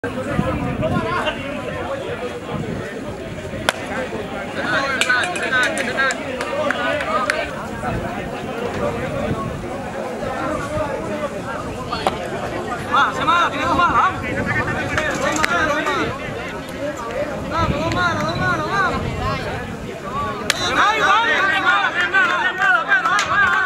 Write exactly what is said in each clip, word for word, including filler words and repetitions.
Ah, se mala, tiene dos malas, vamos. Vamos, dos malas, dos malas, vamos. ¡Ay, vamos! ¡Tiene mala, tiene mala, tiene mala, pero, vamos, vamos,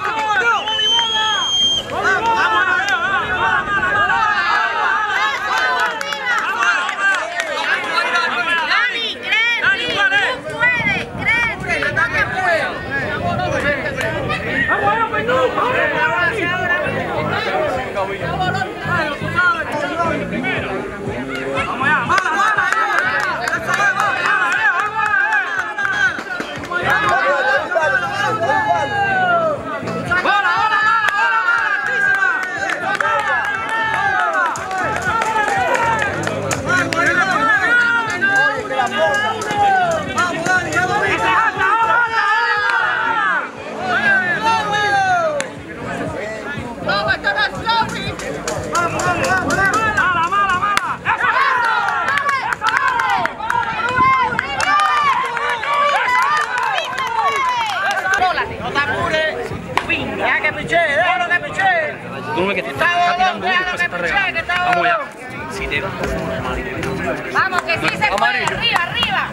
Come che ti sta tirando uno e poi si sta regalando. Vamos ya. Si te Vamos, que sí se puede. Arriba, arriba.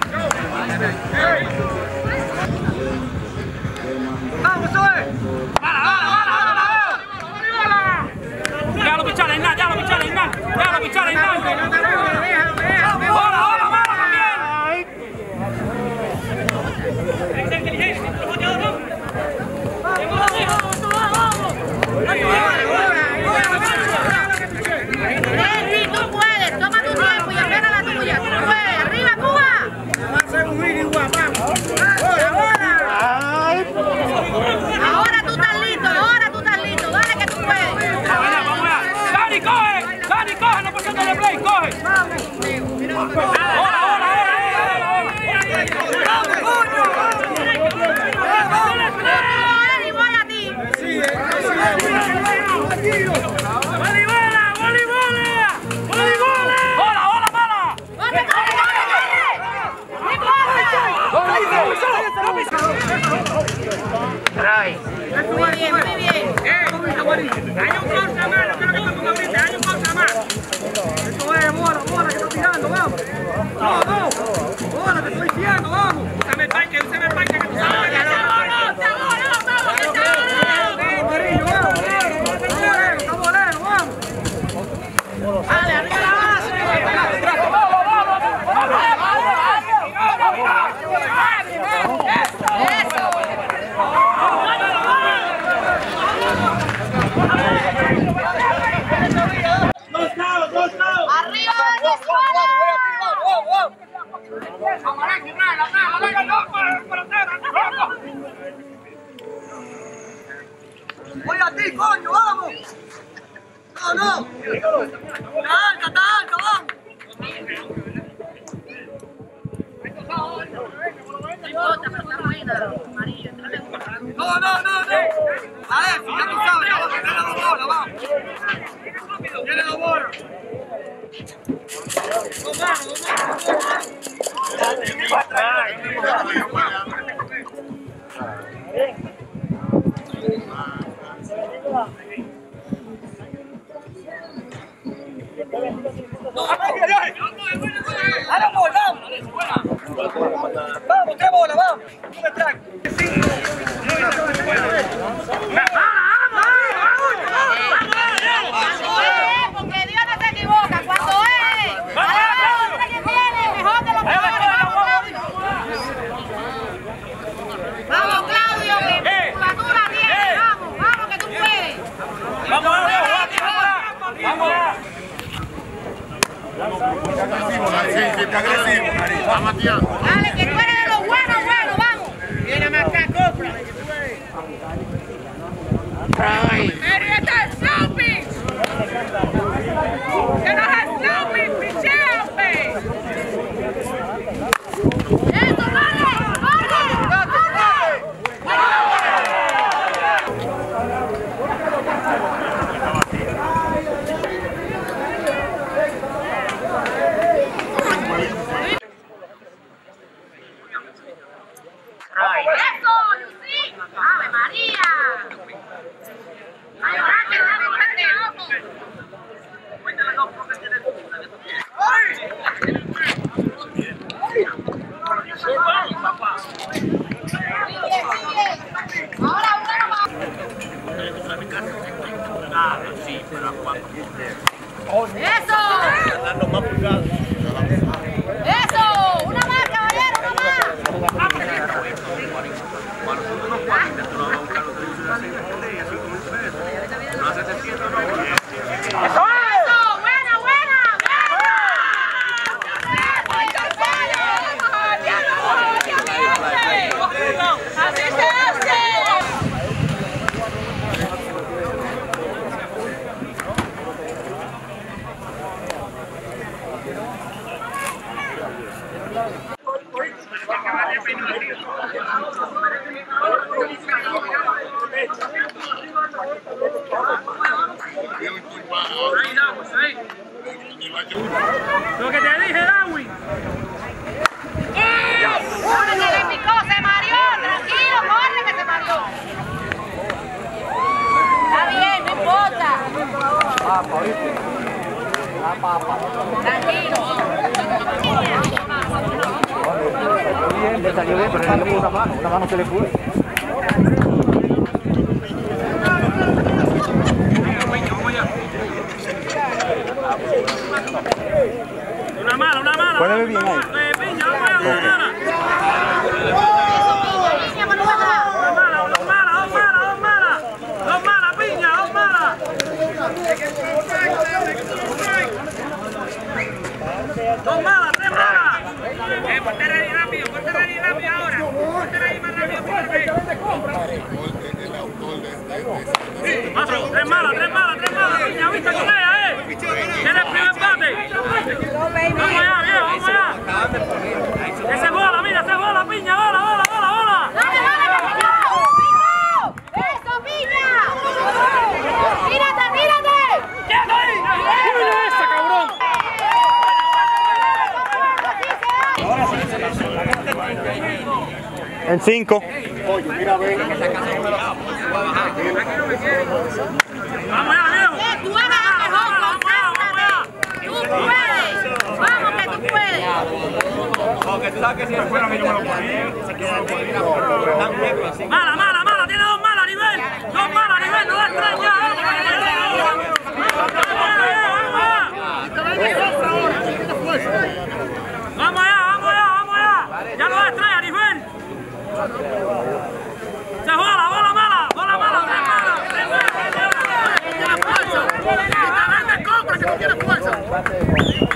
Vamos, sube. Bala, bala, bala, bala. Déjalo pichar en nada, déjalo pichar en nada. Déjalo pichar en nada. Bola, bola, bala también. Esa inteligencia. Ahora tú estás listo, ahora tú estás listo, dale que tú puedes. Vamos allá. Dani, coge, Dani, coge, no por de play, coge. Ahora, ahora, Igual a ti. ¡Voleibola, voleibola! ¡Voleibola! ¡Hola, hola, mala! Muy bien, muy bien. Hay un cosa más, lo que no me ahorita, hay un cosa más. Esto es bola, bola que está tirando, vamos. No, no, bola te estoy tirando, vamos. Úsame el parque, úsame el parque que tú sabes. Dale, arriba la base. Dos lados, dos lados. Arriba la escuela. Voy a ti, coño, vamos. No, no. Está alta, está alta, vamos. No importa, pero está buena. Amarillo, entrale una. No, no, no, no. A ver, ya tú sabes, vamos a tener dos bolas, vamos. Tiene dos bolas. Dos manos, dos manos, dos manos. ¡Vamos, vamos! ¡Vamos, tres bolas, vamos! ¡Un extraño! Porque Dios no se equivoca. Cuando es a la otra que viene, mejor que lo que vamos, Claudio, que la dura tiene. Vamos, vamos, que tú puedes. ¡Vamos, vamos, vamos! ¡Vamos! Dale, que tú eres de los buenos, bueno, vamos. Viene más acá, compra. Pero está el Snoopy. Que no es Snoopy, picheo, pe. Eso, vale, vale. Lo que te dije, Darwin. Se le picó, se mareó. Tranquilo, corre que se mareó. Está bien, no importa. Tranquilo. Le salió bien, pero le puso una mano, una mano se le fue. Una mala, una mala. Puede ver bien ahí. Eh, piña, vamos allá, dos malas. Piña, Manuela. Dos malas, dos malas, dos malas, dos malas. Dos malas, piña, dos malas. Dos malas, tres malas. Eh, ponte ready rápido, ponte ready rápido ahora. Ponte ready más rápido, ponte ready. Cuatro, tres malas, tres malas, tres malas. Piña, vista con ella, eh. Tiene el primer bate. Vamos allá, viejo, vamos allá. Ese bola, mira, ese bola, piña, bola, bola, bola, bola. ¡Dale, dale, Piña! ¡Piña! ¡Eso, Piña! ¡Tírate, tírate! ¡Quieto ahí! ¡Mira esa, cabrón! En cinco. Vamos allá, viejo. Eh, tú eres el mejor, concéntrate. Tú puedes. Vamos que tú puedes. Mala, mala, mala, tiene dos malas a nivel. Dos malas a nivel, no da extraña. Vamos allá, vamos allá, vamos allá. Ya no da extraña a nivel. Se bola, bola mala, bola mala, tres malas, tres malas. Tiene fuerza. Que te venga el compra, que no tiene fuerza.